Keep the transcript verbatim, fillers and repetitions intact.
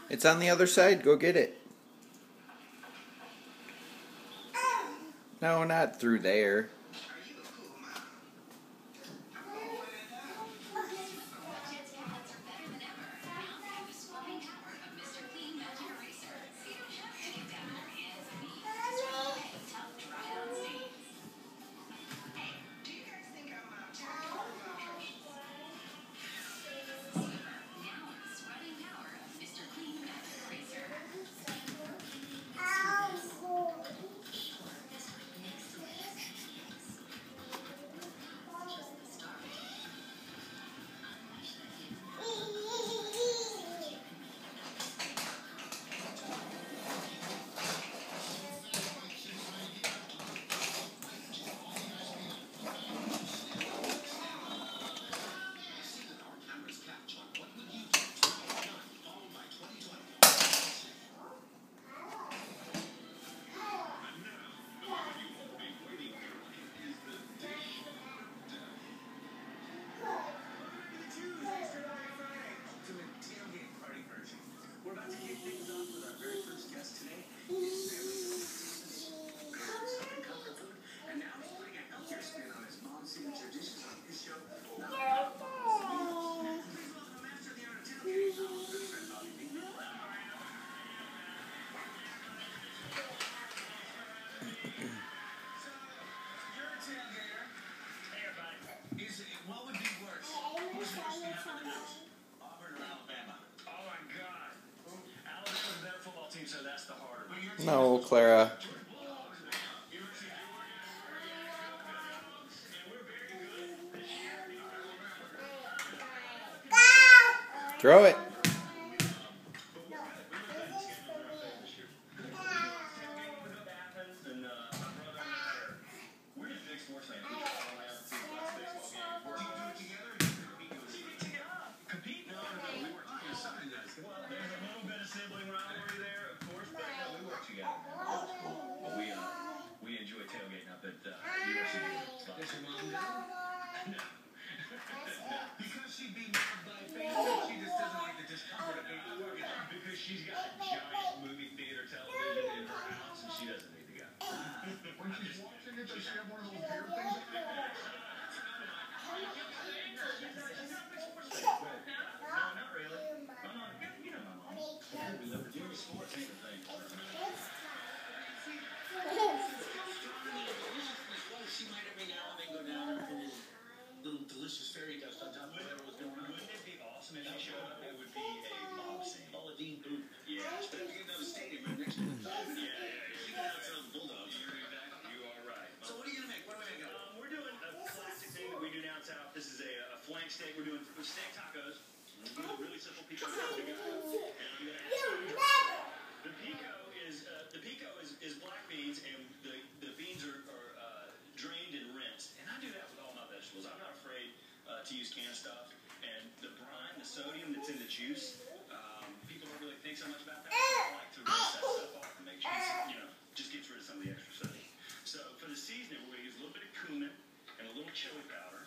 It's on the other side. Go get it. No, not through there. What would be worse? Who's worse than having the house? Auburn or Alabama? Oh my God! Alabama's a better football team, so that's the harder one. No, Clara. Throw it. Sibling rivalry there, of course, but no, we work together. Well, we, uh, we enjoy tailgating up at uh, U S C. Does your mom go? No. Because she'd be moved by fans, she just doesn't like the discomfort of being at work. Because she's got a giant movie theater television in her house, and she doesn't need to go. When she's watching it, does she have one of those beer things? Delicious fairy dust on top of whatever was going on. Wouldn't it be awesome if she showed up? It would be a mob scene. Oh, a Dean Boot. Yeah. But if you get another stadium right next to it. Yeah, yeah, yeah. She got outside the Bulldogs. You're exactly. You are right. So what are you going to make? What are we going to make? Um, we're doing a classic thing that we do down south. This is a, a flank steak. We're doing steak tacos. We're doing really simple pico. The pico is uh, the pico is, is black beans, and the, the beans are, are uh, drained and rinsed. And I do that with all my vegetables. I'm not afraid uh, to use canned stuff. And the brine, the sodium that's in the juice, um, people don't really think so much about that. I like to rinse that stuff off and make sure it's, you know, just gets rid of some of the extra sodium. So for the seasoning, we're going to use a little bit of cumin and a little chili powder.